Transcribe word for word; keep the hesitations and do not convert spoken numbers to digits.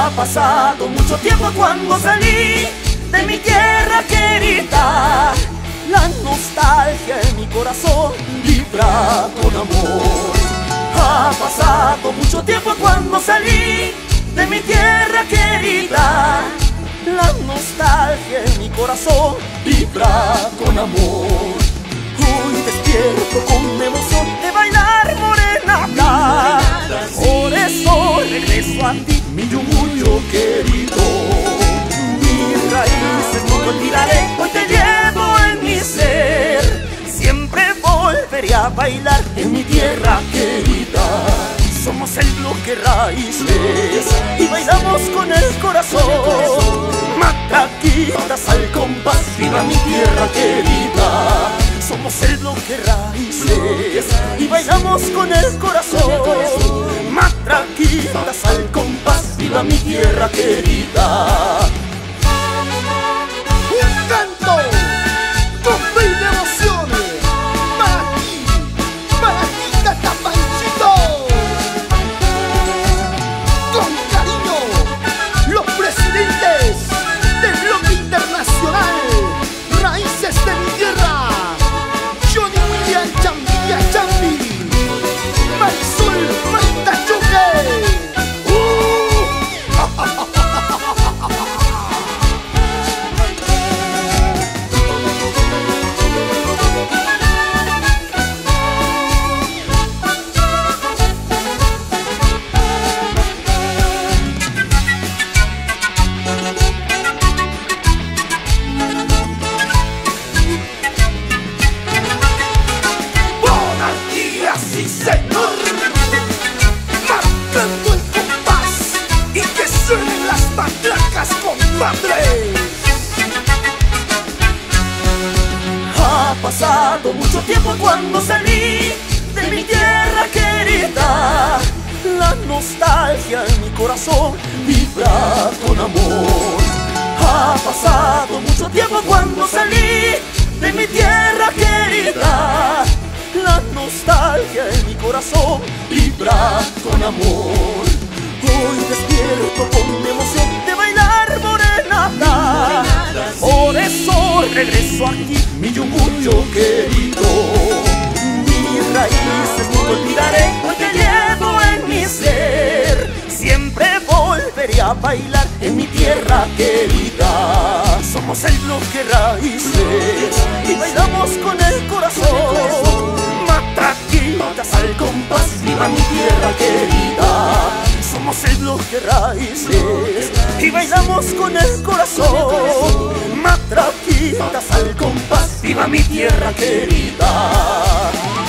Ha pasado mucho tiempo cuando salí de mi tierra querida. La nostalgia en mi corazón vibra con amor. Ha pasado mucho tiempo cuando salí de mi tierra querida. La nostalgia en mi corazón vibra con amor. Hoy despierto con emoción de bailar morenata. Por eso regreso a ti, mi Yumuyo querido. Mis raíces no te olvidaré, hoy te llevo en mi ser. Siempre volveré a bailar en mi tierra querida. Somos el bloque Raíces y bailamos con el corazón. Matraquitas al compás, viva mi tierra querida. Somos el bloque Raíces y bailamos con el corazón. Matraquitas al compás, viva mi tierra querida. Un canto con mil emociones para ti, para ti, Catapanchito. Con cariño, los presidentes del bloque internacional Raíces de mi tierra, Johnny William Chambilla Chambi, Marisol Marta Choque. Sí, señor, marcando el compás y que suenen las matracas, compadre. Ha pasado mucho tiempo cuando salí de mi tierra querida. La nostalgia en mi corazón vibra con amor. Ha pasado mucho tiempo cuando salí de mi tierra querida. La nostalgia en mi corazón vibra con amor. Hoy despierto con emoción de bailar morenata. Por eso regreso aquí, mi Yumuyo querido. Mis raíces no te olvidaré, hoy te llevo en mi ser. Siempre volveré a bailar en mi tierra querida. Somos el bloque Raíces y bailamos con el corazón. Matraquitas al compás, viva mi tierra querida. Somos el bloque Raíces y bailamos con el corazón. Matraquitas al compás, viva mi tierra querida.